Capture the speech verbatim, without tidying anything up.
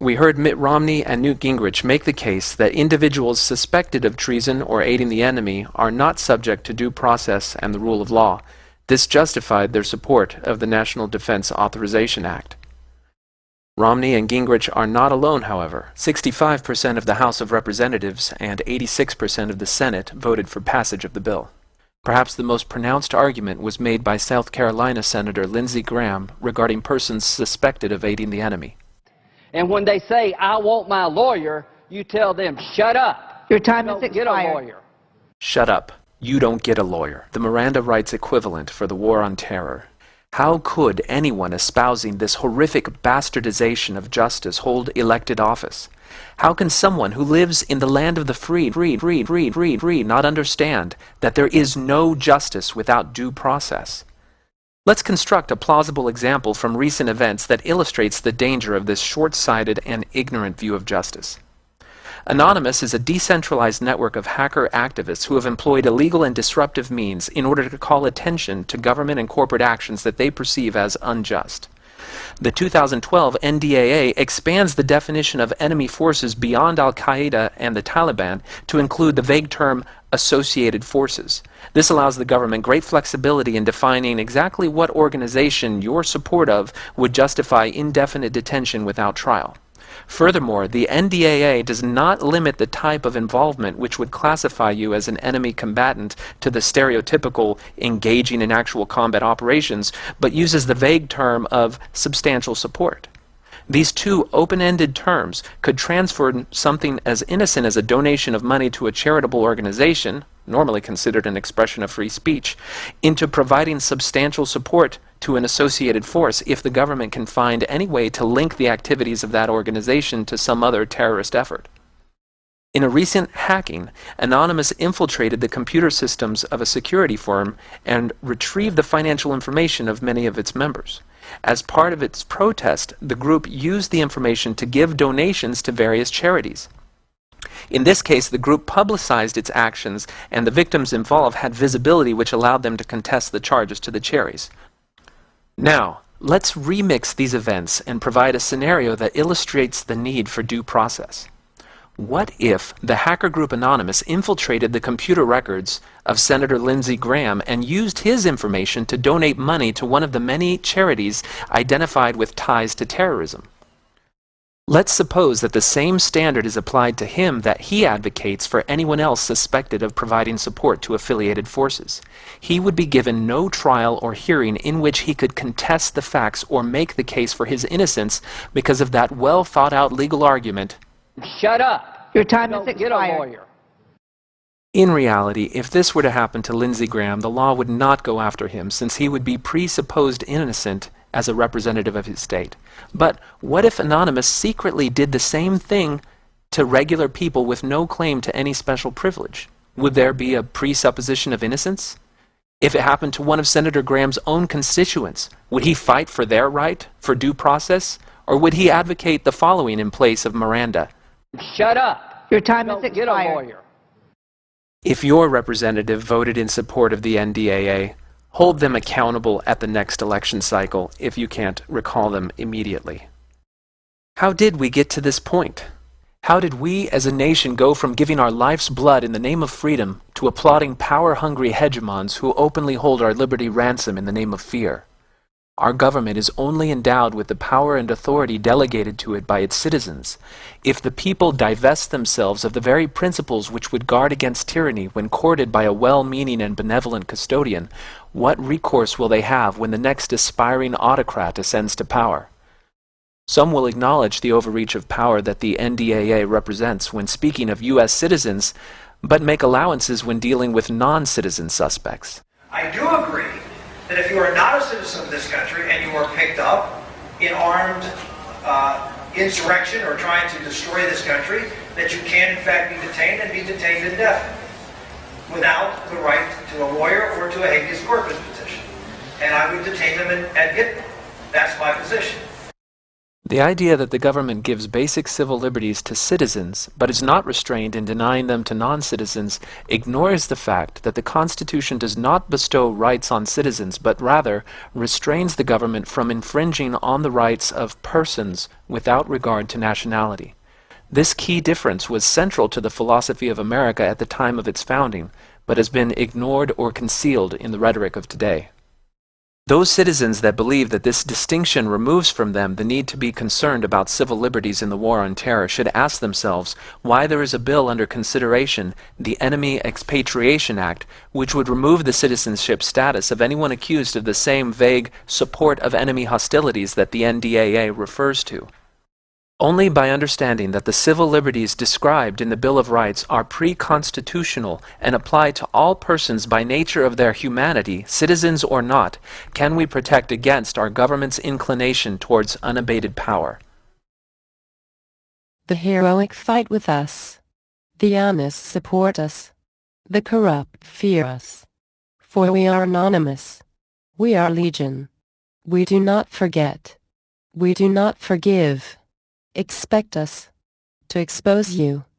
we heard Mitt Romney and Newt Gingrich make the case that individuals suspected of treason or aiding the enemy are not subject to due process and the rule of law. This justified their support of the National Defense Authorization Act. Romney and Gingrich are not alone, however. sixty-five percent of the House of Representatives and eighty-six percent of the Senate voted for passage of the bill. Perhaps the most pronounced argument was made by South Carolina Senator Lindsey Graham regarding persons suspected of aiding the enemy. And when they say, I want my lawyer, you tell them, shut up. Your time You is don't get expired. a lawyer. Shut up. You don't get a lawyer. The Miranda rights equivalent for the war on terror. How could anyone espousing this horrific bastardization of justice hold elected office? How can someone who lives in the land of the free, free, free, free, free, free, not understand that there is no justice without due process? Let's construct a plausible example from recent events that illustrates the danger of this short-sighted and ignorant view of justice. Anonymous is a decentralized network of hacker activists who have employed illegal and disruptive means in order to call attention to government and corporate actions that they perceive as unjust. The two thousand twelve N D A A expands the definition of enemy forces beyond Al-Qaeda and the Taliban to include the vague term associated forces. This allows the government great flexibility in defining exactly what organization your support of would justify indefinite detention without trial. Furthermore, the N D A A does not limit the type of involvement which would classify you as an enemy combatant to the stereotypical engaging in actual combat operations, but uses the vague term of substantial support. These two open-ended terms could transfer something as innocent as a donation of money to a charitable organization, normally considered an expression of free speech, into providing substantial support to an associated force if the government can find any way to link the activities of that organization to some other terrorist effort. In a recent hacking, Anonymous infiltrated the computer systems of a security firm and retrieved the financial information of many of its members. As part of its protest, the group used the information to give donations to various charities. In this case, the group publicized its actions, and the victims involved had visibility which allowed them to contest the charges to the charities. Now, let's remix these events and provide a scenario that illustrates the need for due process. What if the hacker group Anonymous infiltrated the computer records of Senator Lindsey Graham and used his information to donate money to one of the many charities identified with ties to terrorism? Let's suppose that the same standard is applied to him that he advocates for anyone else suspected of providing support to affiliated forces. He would be given no trial or hearing in which he could contest the facts or make the case for his innocence because of that well-thought-out legal argument, shut up. Your time You is don't get a expired. lawyer. In reality, if this were to happen to Lindsey Graham, the law would not go after him since he would be presupposed innocent as a representative of his state. But what if Anonymous secretly did the same thing to regular people with no claim to any special privilege? Would there be a presupposition of innocence? If it happened to one of Senator Graham's own constituents, would he fight for their right, for due process? Or would he advocate the following in place of Miranda? Shut up. Your time You is don't get a expired. lawyer. If your representative voted in support of the N D A A, hold them accountable at the next election cycle if you can't recall them immediately. How did we get to this point? How did we as a nation go from giving our life's blood in the name of freedom to applauding power-hungry hegemons who openly hold our liberty ransom in the name of fear? Our government is only endowed with the power and authority delegated to it by its citizens. If the people divest themselves of the very principles which would guard against tyranny when courted by a well-meaning and benevolent custodian, what recourse will they have when the next aspiring autocrat ascends to power? Some will acknowledge the overreach of power that the N D A A represents when speaking of U S citizens, but make allowances when dealing with non-citizen suspects. I do agree that if you are not a citizen of this country and you are picked up in armed uh, insurrection or trying to destroy this country, that you can in fact be detained and be detained indefinitely without the right to a lawyer or to a habeas corpus petition. And I would detain them and, and get them. That's my position. The idea that the government gives basic civil liberties to citizens, but is not restrained in denying them to non-citizens, ignores the fact that the Constitution does not bestow rights on citizens, but rather restrains the government from infringing on the rights of persons without regard to nationality. This key difference was central to the philosophy of America at the time of its founding, but has been ignored or concealed in the rhetoric of today. Those citizens that believe that this distinction removes from them the need to be concerned about civil liberties in the War on Terror should ask themselves why there is a bill under consideration, the Enemy Expatriation Act, which would remove the citizenship status of anyone accused of the same vague support of enemy hostilities that the N D A A refers to. Only by understanding that the civil liberties described in the Bill of Rights are pre-constitutional and apply to all persons by nature of their humanity, citizens or not, can we protect against our government's inclination towards unabated power. The heroic fight with us. The honest support us. The corrupt fear us. For we are anonymous. We are legion. We do not forget. We do not forgive. Expect us to expose you.